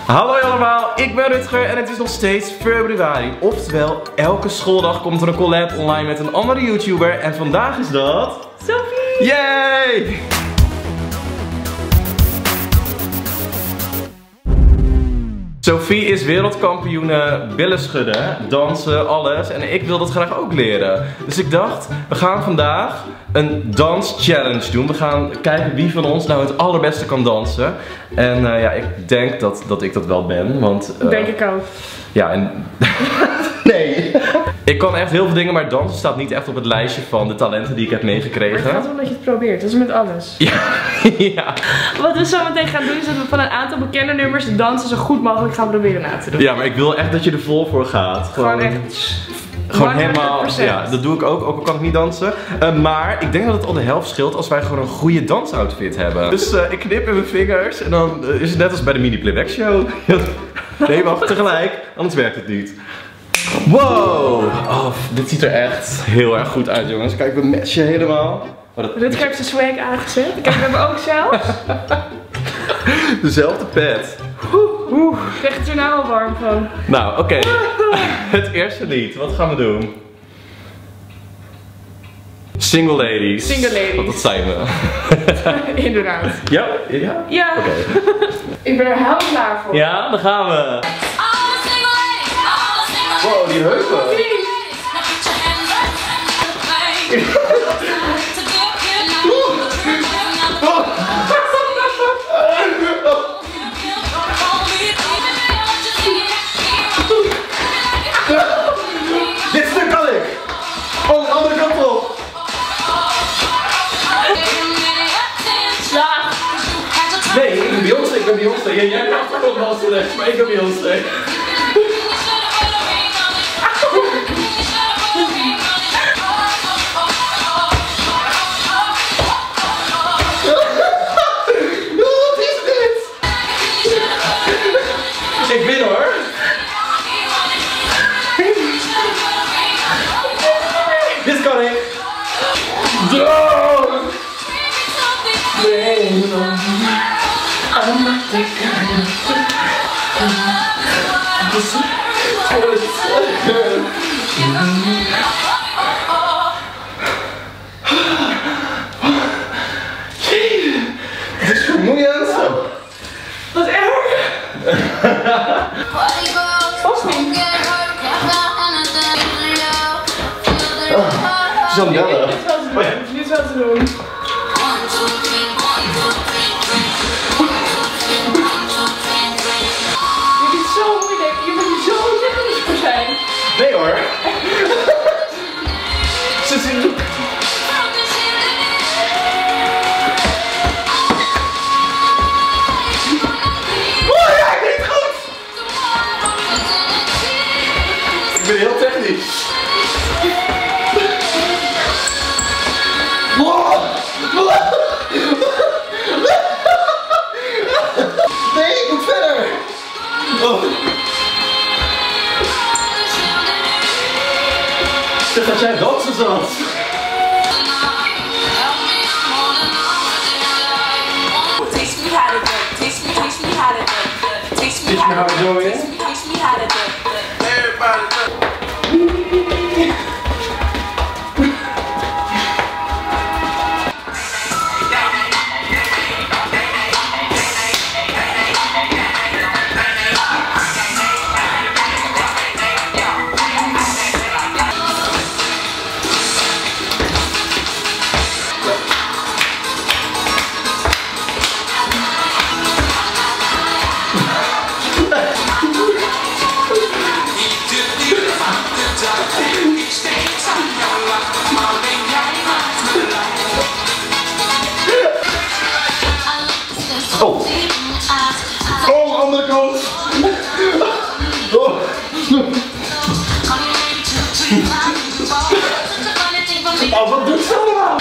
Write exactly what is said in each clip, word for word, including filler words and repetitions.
Hallo allemaal, ik ben Rutger en het is nog steeds februari. Oftewel, elke schooldag komt er een collab online met een andere YouTuber. En vandaag is dat... Sophie! Yay! Sophie is wereldkampioene billen schudden, dansen, alles. En ik wil dat graag ook leren. Dus ik dacht, we gaan vandaag een danschallenge doen. We gaan kijken wie van ons nou het allerbeste kan dansen. En uh, ja, ik denk dat, dat ik dat wel ben, want... Uh, denk ik ook. Ja, en... nee. Ik kan echt heel veel dingen, maar dansen staat niet echt op het lijstje van de talenten die ik heb meegekregen. Maar het gaat om dat je het probeert, dat is met alles. Ja. Ja. Wat we zo meteen gaan doen is dat we van een aantal bekende nummers de dansen zo goed mogelijk gaan proberen na te doen. Ja, maar ik wil echt dat je er vol voor gaat. Gewoon, Gewoon echt... Gewoon helemaal, ja, dat doe ik ook, ook al kan ik niet dansen. Uh, maar ik denk dat het al de helft scheelt als wij gewoon een goede dansoutfit hebben. Dus uh, ik knip in mijn vingers en dan uh, is het net als bij de mini playback show. Nee, wacht, tegelijk, anders werkt het niet. Wow! Oh, dit ziet er echt heel erg goed uit, jongens. Kijk, mijn mesje helemaal. Oh, dat... Rutger heeft zijn swag aangezet. Kijk, we hebben ook zelfs. Dezelfde pet. Oeh, oeh, ik krijg het er nou al warm van. Nou, oké. Okay. Het eerste lied, wat gaan we doen? Single ladies. Single ladies. Want dat zijn we. Inderdaad. Ja? Ja? Ja. Oké. Okay. Ik ben er heel klaar voor. Ja, dan gaan we. Wow, die heupen. Dit stuk kan ik! Oh, de andere kant op! Ja! Nee, ik ben Beyoncé, ik ben Beyoncé. Jij hebt achtergrond dansen rechts, maar ik ben Beyoncé. Ik win hoor! Dit kan ik! Droom! Nee, Het is vermoeiend! Wat erg! Vast niet. Zo'n bellen. Dit is wel te doen. Je bent zo moeilijk. Je moet zo technisch voor zijn. Nee hoor. Ze zien... Oh ja, ik deed het goed! Ik ben heel technisch. Nee, ik moet verder! Oh. Zeg dat jij dansen zat! Teach me how to do it. Teach me, teach me how to do it. Teach me how to do it. Teach me how to do it. Everybody do it. Oh! Oh, andere kant! Oh! Oh, wat doet ze allemaal?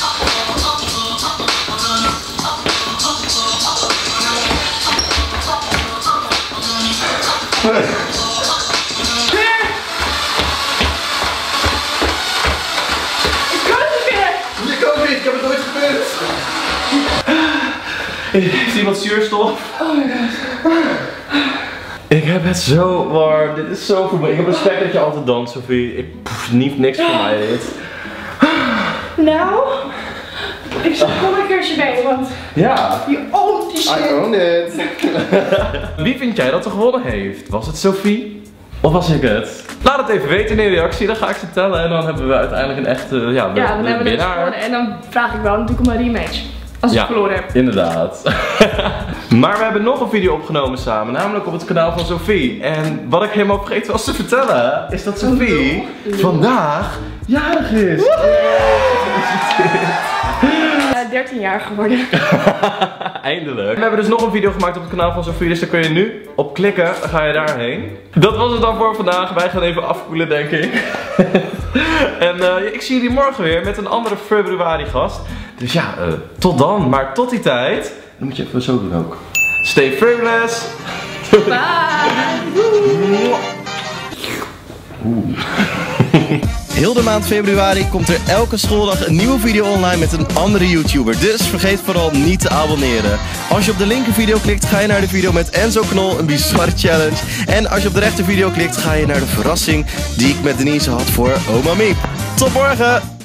Ik heb het nooit gebeurd. Heeft iemand zuurstof? Oh my god. Ik heb het zo warm. Dit is zo voor me. Ik heb respect dat je altijd danst, Sophie. Ik pff, niet niks voor mij dit. Nou, ik zal gewoon een keertje mee, want Ja. je oont die shit. I own it. Wie vind jij dat er gewonnen heeft? Was het Sophie? Of was ik het? Laat het even weten in de reactie, dan ga ik ze tellen en dan hebben we uiteindelijk een echte ja, Ja, dan hebben we dus gewonnen en dan vraag ik wel natuurlijk om een rematch. Als ik ja, verloren heb. Inderdaad. Maar we hebben nog een video opgenomen samen, namelijk op het kanaal van Sophie. En wat ik helemaal vergeten was te vertellen, is dat Sophie vandaag jarig is. Ja, dertien jaar geworden. Eindelijk. We hebben dus nog een video gemaakt op het kanaal van Sophie, dus daar kun je nu op klikken, dan ga je daarheen. Dat was het dan voor vandaag. Wij gaan even afkoelen, denk ik. En uh, ik zie jullie morgen weer met een andere februari gast. Dus ja, uh, tot dan. Maar tot die tijd, dan moet je even zo doen ook. Stay fabulous. Bye. Oeh. Heel de maand februari komt er elke schooldag een nieuwe video online met een andere YouTuber. Dus vergeet vooral niet te abonneren. Als je op de linker video klikt, ga je naar de video met Enzo Knol, een bizarre challenge. En als je op de rechter video klikt, ga je naar de verrassing die ik met Denise had voor Oma Miep. Tot morgen!